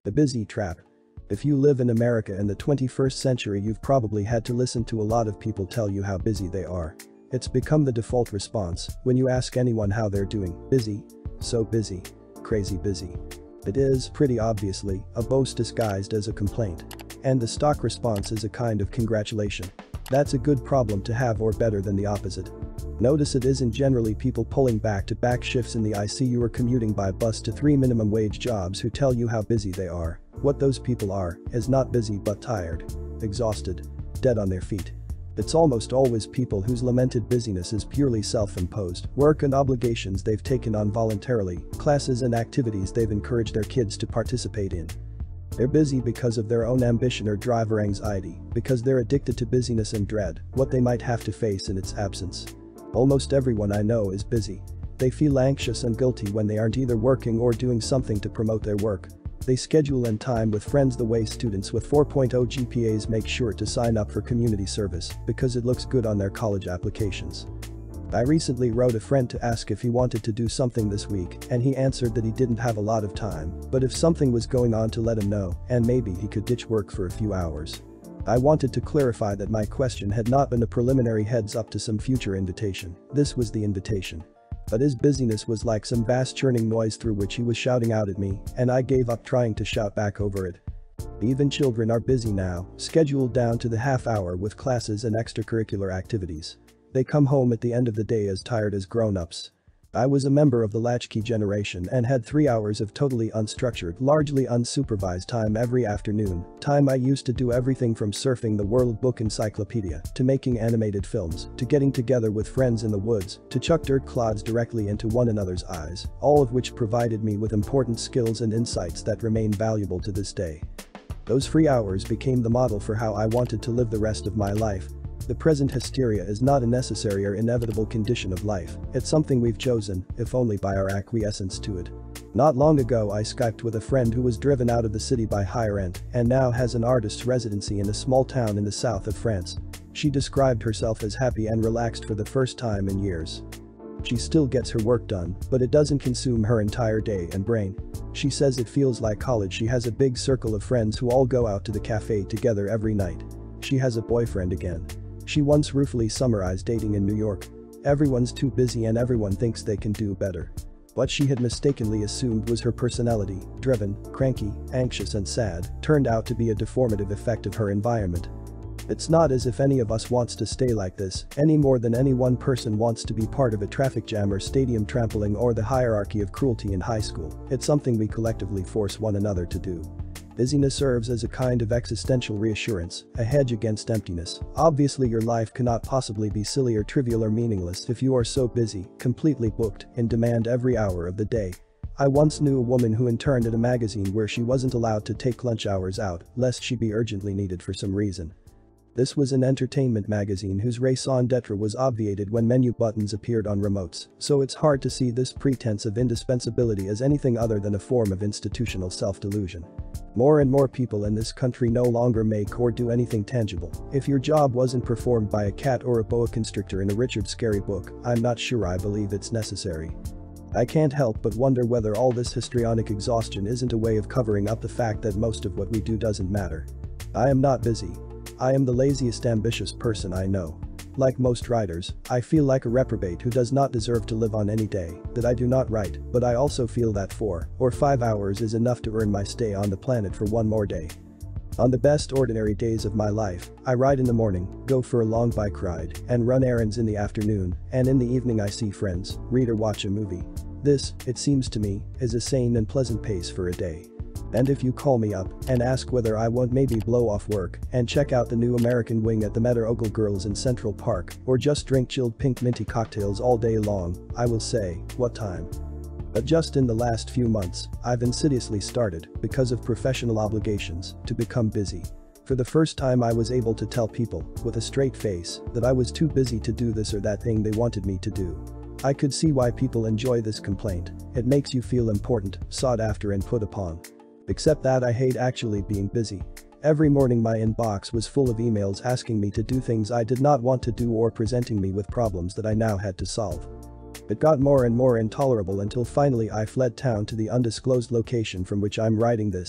The busy trap. If you live in America in the 21st century, you've probably had to listen to a lot of people tell you how busy they are. It's become the default response when you ask anyone how they're doing. Busy? So busy. Crazy busy. It is, pretty obviously, a boast disguised as a complaint. And the stock response is a kind of congratulation. That's a good problem to have, or better than the opposite. Notice it isn't generally people pulling back-to-back shifts in the ICU or commuting by bus to 3 minimum wage jobs who tell you how busy they are. What those people are is not busy but tired, exhausted, dead on their feet. It's almost always people whose lamented busyness is purely self-imposed, work and obligations they've taken on voluntarily, classes and activities they've encouraged their kids to participate in. They're busy because of their own ambition or drive or anxiety, because they're addicted to busyness and dread what they might have to face in its absence. Almost everyone I know is busy. They feel anxious and guilty when they aren't either working or doing something to promote their work. They schedule in time with friends the way students with 4.0 GPAs make sure to sign up for community service because it looks good on their college applications. I recently wrote a friend to ask if he wanted to do something this week, and he answered that he didn't have a lot of time, but if something was going on to let him know, and maybe he could ditch work for a few hours. I wanted to clarify that my question had not been a preliminary heads up to some future invitation. This was the invitation. But his busyness was like some vast churning noise through which he was shouting out at me, and I gave up trying to shout back over it. Even children are busy now, scheduled down to the half hour with classes and extracurricular activities. They come home at the end of the day as tired as grown-ups. I was a member of the latchkey generation and had 3 hours of totally unstructured, largely unsupervised time every afternoon, time I used to do everything from surfing the World Book Encyclopedia, to making animated films, to getting together with friends in the woods, to chuck dirt clods directly into one another's eyes, all of which provided me with important skills and insights that remain valuable to this day. Those free hours became the model for how I wanted to live the rest of my life. The present hysteria is not a necessary or inevitable condition of life, it's something we've chosen, if only by our acquiescence to it. Not long ago I Skyped with a friend who was driven out of the city by high rent and now has an artist's residency in a small town in the south of France. She described herself as happy and relaxed for the first time in years. She still gets her work done, but it doesn't consume her entire day and brain. She says it feels like college. She has a big circle of friends who all go out to the cafe together every night. She has a boyfriend again. She once ruefully summarized dating in New York. Everyone's too busy and everyone thinks they can do better. What she had mistakenly assumed was her personality, driven, cranky, anxious and sad, turned out to be a deformative effect of her environment. It's not as if any of us wants to stay like this, any more than any one person wants to be part of a traffic jam or stadium trampling or the hierarchy of cruelty in high school. It's something we collectively force one another to do. Busyness serves as a kind of existential reassurance, a hedge against emptiness. Obviously your life cannot possibly be silly or trivial or meaningless if you are so busy, completely booked, in demand every hour of the day. I once knew a woman who interned at a magazine where she wasn't allowed to take lunch hours out, lest she be urgently needed for some reason. This was an entertainment magazine whose raison d'etre was obviated when menu buttons appeared on remotes, so it's hard to see this pretense of indispensability as anything other than a form of institutional self-delusion. More and more people in this country no longer make or do anything tangible. If your job wasn't performed by a cat or a boa constrictor in a Richard Scarry book, I'm not sure I believe it's necessary. I can't help but wonder whether all this histrionic exhaustion isn't a way of covering up the fact that most of what we do doesn't matter. I am not busy. I am the laziest ambitious person I know. Like most writers, I feel like a reprobate who does not deserve to live on any day that I do not write, but I also feel that 4 or 5 hours is enough to earn my stay on the planet for one more day. On the best ordinary days of my life, I write in the morning, go for a long bike ride, and run errands in the afternoon, and in the evening I see friends, read or watch a movie. This, it seems to me, is a sane and pleasant pace for a day. And if you call me up and ask whether I won't maybe blow off work and check out the new American Wing at the Meta Ogle Girls in Central Park or just drink chilled pink minty cocktails all day long, I will say, what time? But just in the last few months, I've insidiously started, because of professional obligations, to become busy. For the first time I was able to tell people, with a straight face, that I was too busy to do this or that thing they wanted me to do. I could see why people enjoy this complaint. It makes you feel important, sought after and put upon. Except that I hate actually being busy. Every morning my inbox was full of emails asking me to do things I did not want to do or presenting me with problems that I now had to solve. It got more and more intolerable until finally I fled town to the undisclosed location from which I'm writing this.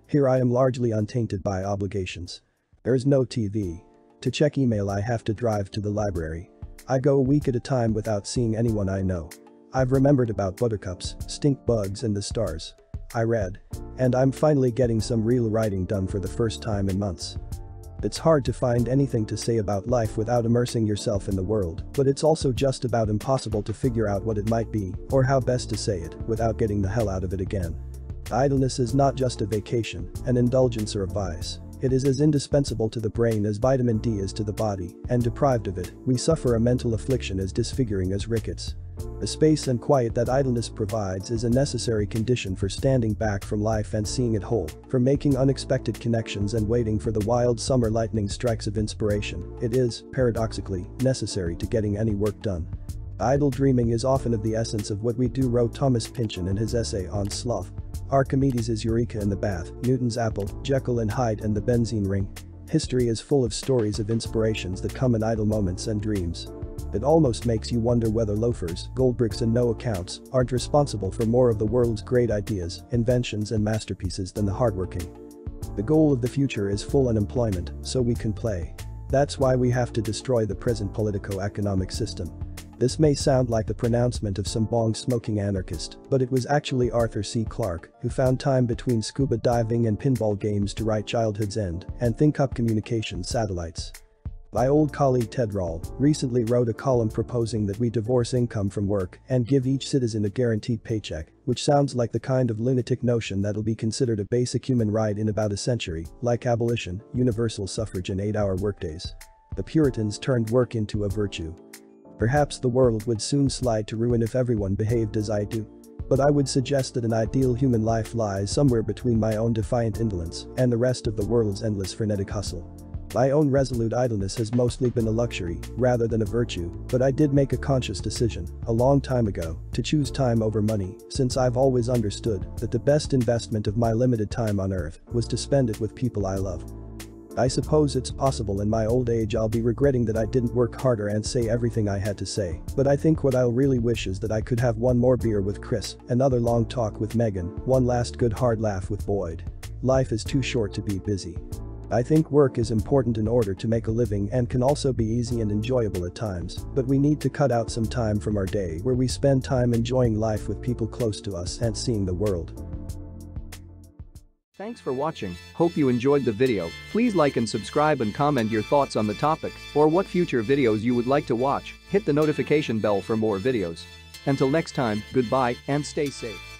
Here I am largely untainted by obligations. There's no TV. To check email I have to drive to the library. I go a week at a time without seeing anyone I know. I've remembered about buttercups, stink bugs and the stars. I read. And I'm finally getting some real writing done for the first time in months. It's hard to find anything to say about life without immersing yourself in the world, but it's also just about impossible to figure out what it might be, or how best to say it, without getting the hell out of it again. Idleness is not just a vacation, an indulgence or a vice. It is as indispensable to the brain as vitamin D is to the body, and deprived of it, we suffer a mental affliction as disfiguring as rickets. The space and quiet that idleness provides is a necessary condition for standing back from life and seeing it whole, for making unexpected connections and waiting for the wild summer lightning strikes of inspiration. It is, paradoxically, necessary to getting any work done. Idle dreaming is often of the essence of what we do, wrote Thomas Pynchon in his essay on sloth. Archimedes' Eureka in the bath, Newton's apple, Jekyll and Hyde and the benzene ring. History is full of stories of inspirations that come in idle moments and dreams. It almost makes you wonder whether loafers, goldbricks and no accounts aren't responsible for more of the world's great ideas, inventions and masterpieces than the hardworking. The goal of the future is full unemployment, so we can play. That's why we have to destroy the present politico-economic system. This may sound like the pronouncement of some bong-smoking anarchist, but it was actually Arthur C. Clarke who found time between scuba diving and pinball games to write Childhood's End and think up communication satellites. My old colleague Ted Rall recently wrote a column proposing that we divorce income from work and give each citizen a guaranteed paycheck, which sounds like the kind of lunatic notion that'll be considered a basic human right in about a century, like abolition, universal suffrage and 8-hour workdays. The Puritans turned work into a virtue. Perhaps the world would soon slide to ruin if everyone behaved as I do. But I would suggest that an ideal human life lies somewhere between my own defiant indolence and the rest of the world's endless frenetic hustle. My own resolute idleness has mostly been a luxury, rather than a virtue, but I did make a conscious decision, a long time ago, to choose time over money, since I've always understood that the best investment of my limited time on earth was to spend it with people I love. I suppose it's possible in my old age I'll be regretting that I didn't work harder and say everything I had to say, but I think what I'll really wish is that I could have one more beer with Chris, another long talk with Megan, one last good hard laugh with Boyd. Life is too short to be busy. I think work is important in order to make a living and can also be easy and enjoyable at times, but we need to cut out some time from our day where we spend time enjoying life with people close to us and seeing the world. Thanks for watching. Hope you enjoyed the video. Please like and subscribe and comment your thoughts on the topic or what future videos you would like to watch. Hit the notification bell for more videos. Until next time, goodbye and stay safe.